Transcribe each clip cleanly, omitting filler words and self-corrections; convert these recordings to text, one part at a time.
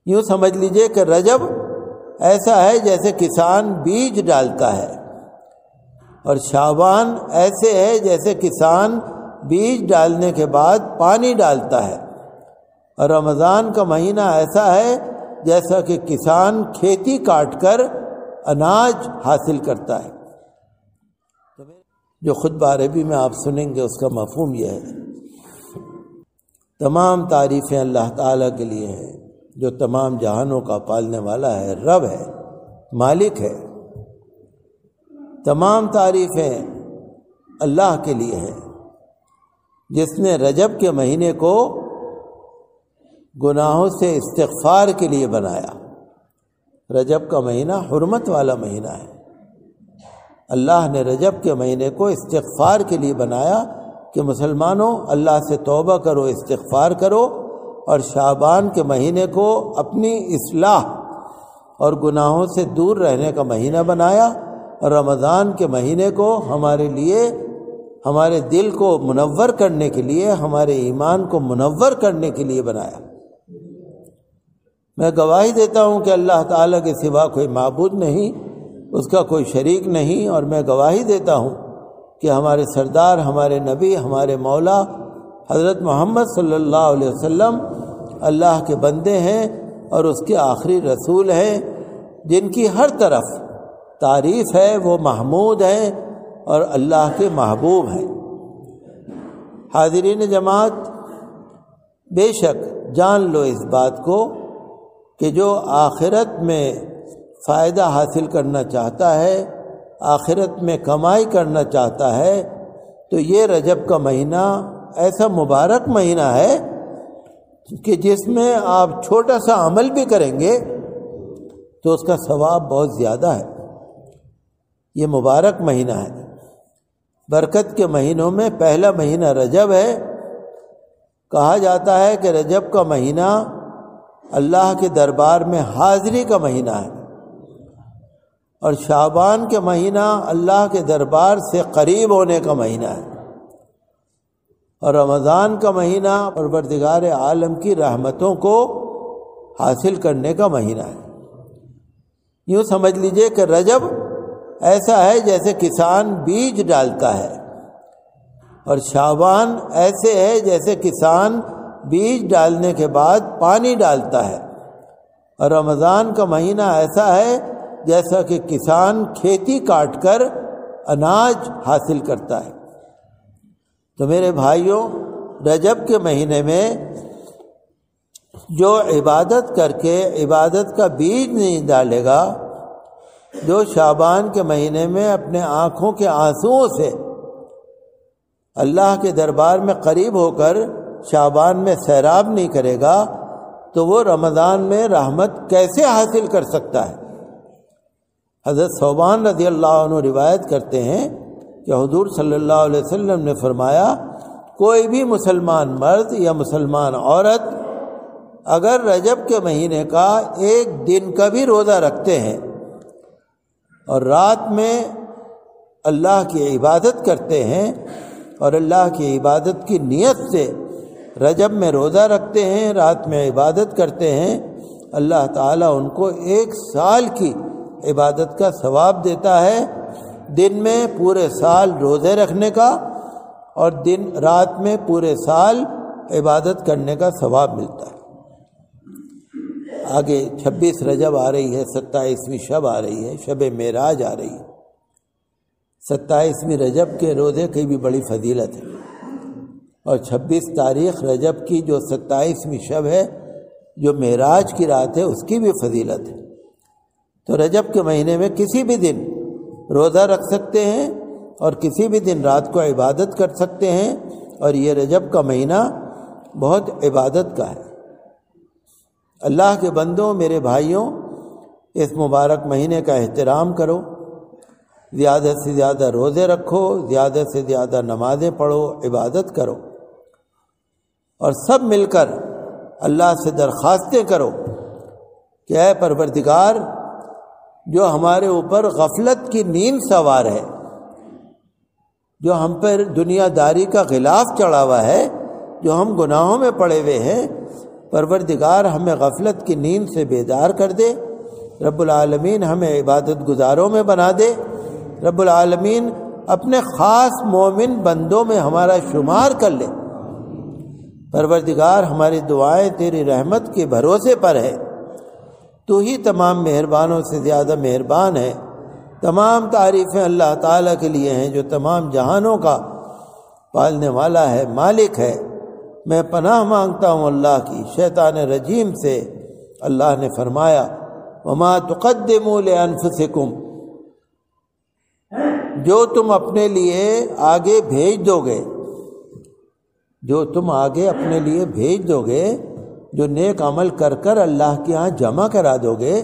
یوں سمجھ لیجئے کہ رجب ایسا ہے جیسے کسان بیج ڈالتا ہے، اور شعبان ایسے ہے جیسے کسان بیج ڈالنے کے بعد پانی ڈالتا ہے، اور رمضان کا مہینہ ایسا ہے جیسا کہ کسان کھیتی کاٹ کر اناج حاصل کرتا ہے۔ جو خطبہ عربی میں آپ سنیں گے اس کا مفہوم یہ ہے، تمام تعریفیں اللہ تعالیٰ کے لیے ہیں جو تمام جہانوں کا پالنے والا ہے، رب ہے، مالک ہے۔ تمام تعریفیں اللہ کے لیے ہیں جس نے رجب کے مہینے کو گناہوں سے استغفار کے لیے بنایا۔ رجب کا مہینہ حرمت والا مہینہ ہے، اللہ نے رجب کے مہینے کو استغفار کے لیے بنایا کہ مسلمانوں اللہ سے توبہ کرو، استغفار کرو، اور شعبان کے مہینے کو اپنی اصلاح اور گناہوں سے دور رہنے کا مہینہ بنایا، اور رمضان کے مہینے کو ہمارے لیے، ہمارے دل کو منور کرنے کے لیے، ہمارے ایمان کو منور کرنے کے لیے بنایا۔ میں گواہی دیتا ہوں کہ اللہ تعالیٰ کے سوا کوئی معبود نہیں، اس کا کوئی شریک نہیں، اور میں گواہی دیتا ہوں کہ ہمارے سردار، ہمارے نبی، ہمارے مولا حضرت محمد صلی اللہ علیہ وسلم اللہ کے بندے ہیں اور اس کے آخری رسول ہیں، جن کی ہر طرف تعریف ہے، وہ محمود ہیں اور اللہ کے محبوب ہیں۔ حاضرین جماعت، بے شک جان لو اس بات کو کہ جو آخرت میں فائدہ حاصل کرنا چاہتا ہے، آخرت میں کمائی کرنا چاہتا ہے، تو یہ رجب کا مہینہ ایسا مبارک مہینہ ہے کہ جس میں آپ چھوٹا سا عمل بھی کریں گے تو اس کا ثواب بہت زیادہ ہے۔ یہ مبارک مہینہ ہے، برکت کے مہینوں میں پہلا مہینہ رجب ہے۔ کہا جاتا ہے کہ رجب کا مہینہ اللہ کے دربار میں حاضری کا مہینہ ہے، اور شعبان کے مہینہ اللہ کے دربار سے قریب ہونے کا مہینہ ہے، اور رمضان کا مہینہ پروردگار عالم کی رحمتوں کو حاصل کرنے کا مہینہ ہے۔ یوں سمجھ لیجئے کہ رجب ایسا ہے جیسے کسان بیج ڈالتا ہے، اور شعبان ایسے ہے جیسے کسان بیج ڈالنے کے بعد پانی ڈالتا ہے، اور رمضان کا مہینہ ایسا ہے جیسا کہ کسان کھیتی کاٹ کر اناج حاصل کرتا ہے۔ تو میرے بھائیوں، رجب کے مہینے میں جو عبادت کر کے عبادت کا بیج نہیں ڈالے گا، جو شعبان کے مہینے میں اپنے آنکھوں کے آنسوؤں سے اللہ کے دربار میں قریب ہو کر شعبان میں سیراب نہیں کرے گا، تو وہ رمضان میں رحمت کیسے حاصل کر سکتا ہے؟ حضرت ثوبان رضی اللہ عنہ روایت کرتے ہیں کہ حضور صلی اللہ علیہ وسلم نے فرمایا، کوئی بھی مسلمان مرد یا مسلمان عورت اگر رجب کے مہینے کا ایک دن کا بھی روزہ رکھتے ہیں اور رات میں اللہ کی عبادت کرتے ہیں اور اللہ کی عبادت کی نیت سے رجب میں روزہ رکھتے ہیں، رات میں عبادت کرتے ہیں، اللہ تعالیٰ ان کو 1 سال کی عبادت کا ثواب دیتا ہے، دن میں پورے سال روزے رکھنے کا اور دن رات میں پورے سال عبادت کرنے کا ثواب ملتا ہے۔ آگے 26 رجب آ رہی ہے، 27ویں شب آ رہی ہے، شب معراج آ رہی ہے۔ 27ویں رجب کے روزے کی بھی بڑی فضیلت ہے، اور 26 تاریخ رجب کی جو 27ویں شب ہے، جو معراج کی رات ہے، اس کی بھی فضیلت ہے۔ تو رجب کے مہینے میں کسی بھی دن روزہ رکھ سکتے ہیں اور کسی بھی دن رات کو عبادت کر سکتے ہیں، اور یہ رجب کا مہینہ بہت عبادت کا ہے۔ اللہ کے بندوں، میرے بھائیوں، اس مبارک مہینے کا احترام کرو، زیادہ سے زیادہ روزے رکھو، زیادہ سے زیادہ نمازیں پڑھو، عبادت کرو، اور سب مل کر اللہ سے درخواستیں کرو کہ اے پروردگار، جو ہمارے اوپر غفلت کی نیند سوار ہے، جو ہم پر دنیا داری کا غلاف چڑھا ہوا ہے، جو ہم گناہوں میں پڑے ہوئے ہیں، پروردگار ہمیں غفلت کی نیند سے بیدار کر دے، رب العالمین ہمیں عبادت گزاروں میں بنا دے، رب العالمین اپنے خاص مومن بندوں میں ہمارا شمار کر لے۔ پروردگار ہماری دعائیں تیری رحمت کے بھروسے پر ہے، تو ہی تمام مہربانوں سے زیادہ مہربان ہے۔ تمام تعریفیں اللہ تعالیٰ کے لیے ہیں جو تمام جہانوں کا پالنے والا ہے، مالک ہے۔ میں پناہ مانگتا ہوں اللہ کی شیطان رجیم سے۔ اللہ نے فرمایا وما تقدموا لانفسکم، جو تم اپنے لیے آگے بھیج دو گے، جو تم آگے اپنے لیے بھیج دو گے، جو نیک عمل کر کر اللہ کے ہاں جمع کرا دو گے،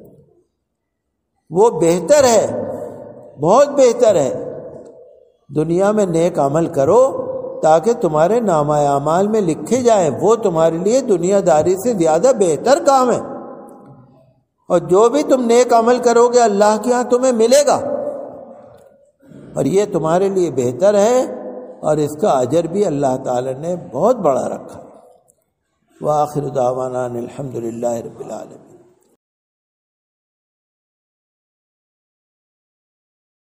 وہ بہتر ہے، بہت بہتر ہے۔ دنیا میں نیک عمل کرو تاکہ تمہارے نامہ اعمال میں لکھے جائیں، وہ تمہارے لیے دنیا داری سے زیادہ بہتر کام ہے۔ اور جو بھی تم نیک عمل کرو گے اللہ کے ہاں تمہیں ملے گا، اور یہ تمہارے لیے بہتر ہے، اور اس کا اجر بھی اللہ تعالی نے بہت بڑا رکھا۔ وآخر دعوانا الحمد للہ رب العالمین۔